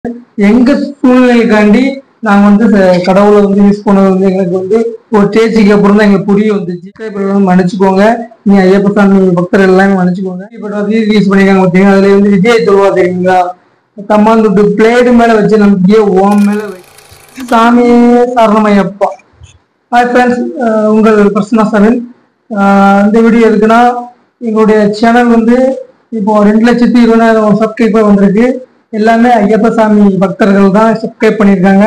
எங்க சூழ்நிலைக்காண்டி நாங்க வந்து கடவுளை வந்து யூஸ் பண்ணது வந்து எங்களுக்கு வந்து ஒரு ஸ்டேஜுக்கு அப்புறம் தான் எங்களுக்கு புரிய வந்துச்சு. மன்னிச்சுக்கோங்க, நீ ஐயப்ப சாமி பக்தர் எல்லாமே மன்னிச்சுக்கோங்க. இப்போ யூஸ் பண்ணிருக்காங்க பார்த்தீங்கன்னா, அதுல வந்து விஜய் சொல்லுவா தெரியுங்களா, கம்மாந்துட்டு பிளேடு மேல வச்சு நம்பிக்கையே ஓம் மேல சாமியே சரணமையப்பா. ஹாய் ஃப்ரெண்ட்ஸ், உங்கள் பிரசன்னா சரண். இந்த வீடியோ எதுக்குன்னா, எங்களுடைய சேனல் வந்து இப்போ 2,20,000 சப்ஸ்கிரைபர் வந்திருக்கு. எல்லாமே ஐயப்ப சாமி பக்தர்கள் தான் சப்ஸ்கிரைப் பண்ணியிருக்காங்க.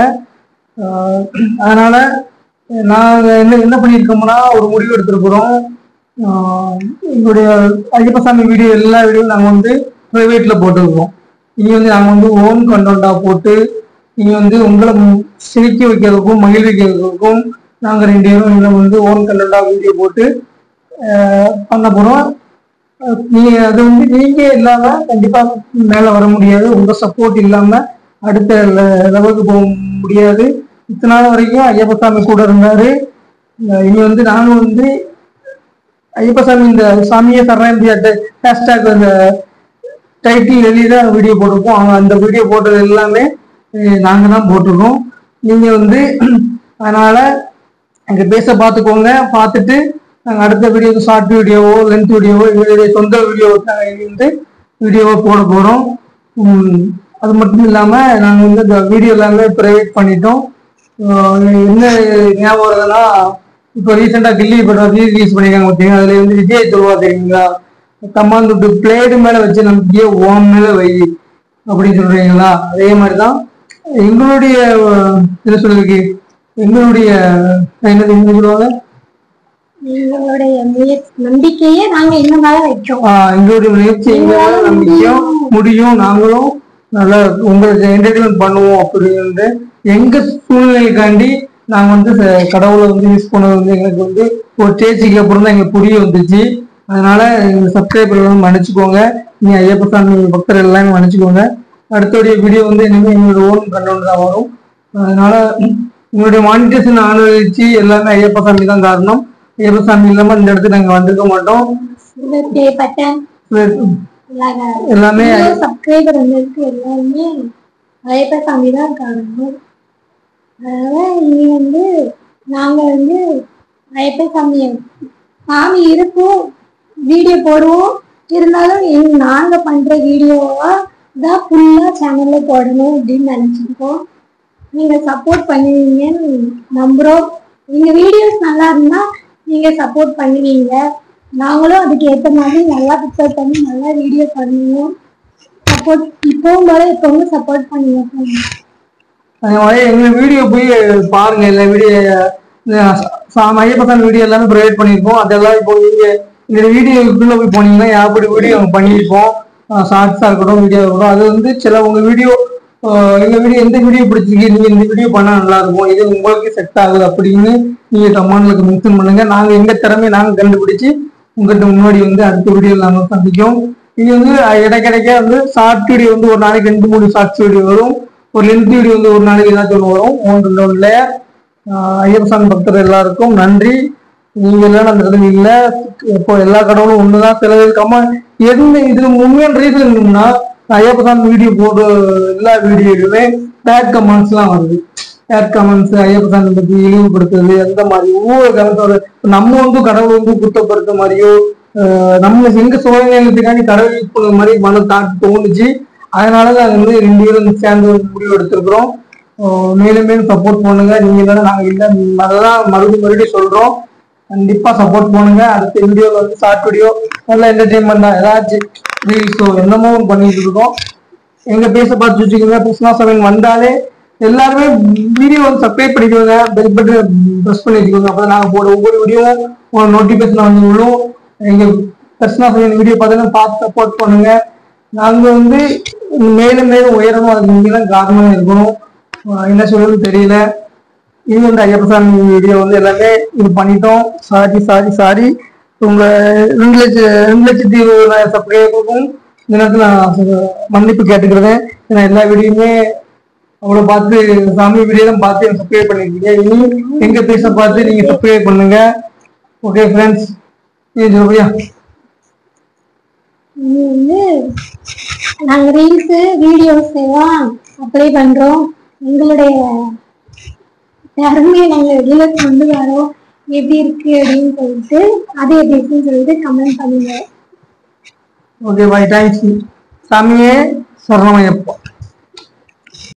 அதனால நாங்கள் என்ன பண்ணியிருக்கோம்னா, ஒரு முடிவு எடுத்திருக்கிறோம். எங்களுடைய ஐயப்ப சாமி வீடியோ எல்லா வீடியோவும் நாங்கள் வந்து ப்ரைவேட்டில் போட்டுருக்கோம். இங்கே வந்து நாங்கள் வந்து ஓன் கண்டென்ட்டாக போட்டு நீங்கள் வந்து உங்களை சிரிக்க வைக்கிறதுக்கும் மகிழ்விக்கிறதுக்கும் நாங்கள் 2 பேரும் வந்து ஓன் கண்டென்ட்டாக வீடியோ போட்டு பண்ண போகிறோம். அது வந்து நீங்க இல்லாம கண்டிப்பா மேல வர முடியாது. உங்க சப்போர்ட் இல்லாம அடுத்த லெவலுக்கு போக முடியாது. இத்தனை நாள் வரைக்கும் ஐயப்ப சாமி கூட இருந்தாரு. இனி வந்து நாங்க வந்து ஐயப்ப சாமி இந்த சாமியை தர்றேன் ஹேஷ்டாக் அந்த டைட்டில் எழுதிதான் வீடியோ போட்டிருக்கோம். அவங்க அந்த வீடியோ போட்டது எல்லாமே நாங்க தான் போட்டிருக்கோம். நீங்க வந்து அதனால அங்க பேச பார்த்துக்கோங்க. பார்த்துட்டு நாங்கள் அடுத்த வீடியோ ஷார்ட் வீடியோவோ லென்த் வீடியோவோ எங்களுடைய சொந்த வீடியோவோ நாங்கள் வந்து வீடியோவோ போட போகிறோம். அது மட்டும் இல்லாமல் நாங்கள் வந்து இந்த வீடியோ எல்லாமே ப்ரைவேட் பண்ணிட்டோம். என்ன ஞாபகம் வருதுன்னா, இப்போ ரீசெண்டாக கில்லி படம் ரிலீஸ் பண்ணியிருக்காங்க பார்த்தீங்கன்னா, அதில் வந்து விஜய் சொல்லுவா தெரியுங்களா, கம்மாந்துட்டு பிளேடு மேலே வச்சு நம்பிக்கையே ஓம் மேலே வை அப்படின்னு சொல்கிறீங்களா. அதே மாதிரி தான் எங்களுடைய என்ன சொல்றதுக்கு எங்களுடைய என்னது சொல்லுவாங்க, எங்களுடைய நம்பிக்கையே நாங்க எங்க மேல வைக்கிறோம். எங்களுடைய முயற்சி எங்க மேல நம்பிக்கையும் முடியும், நாங்களும் நல்லா உங்களுக்கு என்டர்டைன்மெண்ட் பண்ணுவோம் அப்படின்னு எங்க சூழ்நிலைக்காண்டி நாங்க வந்து கடவுளை வந்து யூஸ் பண்ணது வந்து எங்களுக்கு வந்து ஒரு ஸ்டேஜுக்கு அப்புறம் தான் எங்களுக்கு புரிய வந்துச்சு. அதனால எங்க சப்ஸ்கிரைபர் மன்னிச்சுக்கோங்க, நீ ஐயப்ப சாமி பக்தர் எல்லாமே மன்னிச்சுக்கோங்க. அடுத்தோடைய வீடியோ வந்து இனிமேல் எங்களோட ஓன் கண்டென்ட் தான் வரும். அதனால எங்களுடைய மானிட்டேஷன் ஆதரிச்சு எல்லாமே ஐயப்ப சாமி தான் காரணம். ஐயப்ப சாமி இல்லாம இந்த இடத்துக்கு நாங்க வந்திருக்க மாட்டோம். எல்லாமே சப்ஸ்கிரைபர் வந்ததுக்கு எல்லாருமே ஐயப்ப சாமி தான் காரணம். அதனால இனி வந்து நாங்க வந்து ஐயப்ப சாமி இருக்கும் வீடியோ போடுவோம். இருந்தாலும் நாங்க பண்ற வீடியோவா தான் ஃபுல்லா சேனல்ல போடணும் அப்படின்னு நினைச்சிருக்கோம். நீங்க சப்போர்ட் பண்ணுவீங்கன்னு நம்புறோம். எங்க வீடியோஸ் நல்லா இருந்தா நீங்க சப்போர்ட் பண்ணுவீங்க. நாங்களும் அதுக்கு ஏற்ற மாதிரி நல்லா பிக்சர் பண்ணி நல்லா வீடியோ பண்ணுவோம். சப்போர்ட் இப்பவும் போல எப்பவும் சப்போர்ட் பண்ணுவோம். எங்க வீடியோ போய் பாருங்க. எல்லா வீடியோ ஐயப்ப சாமி வீடியோ எல்லாமே ப்ரொவைட் பண்ணியிருக்கோம். அதெல்லாம் இப்போ நீங்க இந்த வீடியோக்குள்ள போய் போனீங்கன்னா யாப்படி வீடியோ பண்ணியிருப்போம். ஷார்ட்ஸா இருக்கட்டும், வீடியோ இருக்கட்டும். அது வந்து சில உங்க வீடியோ எங்க வீடியோ எந்த வீடியோ பிடிச்சிருக்கு, நீங்க இந்த வீடியோ பண்ணா நல்லா இருக்கும், இது உங்களுக்கு செட் ஆகுது அப்படின்னு நீங்க கமெண்ட்ல மென்ஷன் பண்ணுங்க. நாங்க எங்க திறமையை நாங்க கண்டுபிடிச்சு உங்கள்கிட்ட முன்னாடி வந்து அடுத்த வீடியோ நாங்க சந்திக்கும். இது வந்து இடைக்கிடைக்க வந்து ஷார்ட் வீடியோ வந்து ஒரு நாளைக்கு 2-3 ஷார்ட்ஸ் வீடியோ வரும். ஒரு லென்த் வீடியோ வந்து ஒரு நாளைக்கு ஏதாச்சும் வரும். ஒன்றுல ஐயப்ப சாமி பக்தர் எல்லாருக்கும் நன்றி. நீங்க எல்லாம் அந்த இடத்துல இல்ல, இப்போ எல்லா கடவுளும் ஒண்ணுதான். சில எந்த இதுல உண்மையான ரீசன் என்னன்னா, ஐயப்ப சாமி வீடியோ போட்டு எல்லா வீடியோலுமே பேட் கமெண்ட்ஸ் எல்லாம் வருது. பேட் கமெண்ட்ஸ் ஐயப்ப சாமி பத்தி இழிவுபடுத்துறது, அந்த மாதிரி ஒவ்வொரு கமெண்ட்ஸோட நம்ம வந்து கடவுள் வந்து குத்தப்படுத்த மாதிரியோ நம்ம எங்க சோதனைகளுக்காண்டி கடவுள் யூஸ் பண்ண மாதிரி மன தாட்டு தோணுச்சு. அதனாலதான் வந்து 2 பேரும் சேர்ந்து முடிவு எடுத்திருக்கிறோம். மேலும் மேலும் சப்போர்ட் பண்ணுங்க. நீங்க இல்லைன்னா நாங்க இல்லை, அதெல்லாம் மறுபடியும் சொல்றோம். கண்டிப்பா சப்போர்ட் பண்ணுங்க. அடுத்த வீடியோல வந்து ஷார்ட் வீடியோ நல்லா என்டர்டைன்மெண்ட் தான், ஏதாச்சும் ரீல்ஸோ என்னமோ பண்ணிட்டு இருக்கோம். எங்க பேச பார்த்து வச்சுக்கோங்க. பிரசன்னா சரண் வந்தாலே எல்லாருமே வீடியோ வந்து சப்ஸ்கிரைப் பண்ணிக்கோங்க, பெல் பட்டன் ப்ரெஸ் பண்ணி வச்சுக்கோங்க. அப்போ நாங்க போட ஒவ்வொரு வீடியோவும் ஒரு நோட்டிபிகேஷன் வந்து விழும். எங்க பிரசன்னா சரண் வீடியோ பார்த்தீங்கன்னா பார்த்து சப்போர்ட் பண்ணுங்க. நாங்க வந்து மேலும் மேலும் உயரணும், அதுக்கு நீங்க தான் காரணமா இருக்கணும். என்ன சொல்றதுன்னு தெரியல. இது வந்து ஐயப்ப சாமி வீடியோ வந்து எல்லாமே இது பண்ணிட்டோம். சாரி உங்க 2,20,000 சப்ஸ்கிரைபருக்கும் இந்த நேரத்தில் நான் மன்னிப்பு கேட்டுக்கிறேன். ஏன்னா எல்லா வீடியோமே அவ்வளோ பார்த்து சாமி வீடியோ தான் பார்த்து எனக்கு சப்ஸ்கிரைப் பண்ணிருக்கீங்க. இனி எங்க பேச பார்த்து நீங்க சப்ஸ்கிரைப் பண்ணுங்க. ஓகே ஃப்ரெண்ட்ஸ், சொல்றியா? நாங்க ரீல்ஸ் வீடியோஸ் எல்லாம் அப்ளை பண்றோம். எங்களுடைய திறமையை நாங்க வெளியில கொண்டு வரோம். எப்படி இருக்கு அப்படின்னு சொல்லிட்டு அது எப்படி இருக்குன்னு சொல்லிட்டு கமெண்ட் பண்ணுங்க. Okay bye, thanks. சாமியே சரணமையப்பா.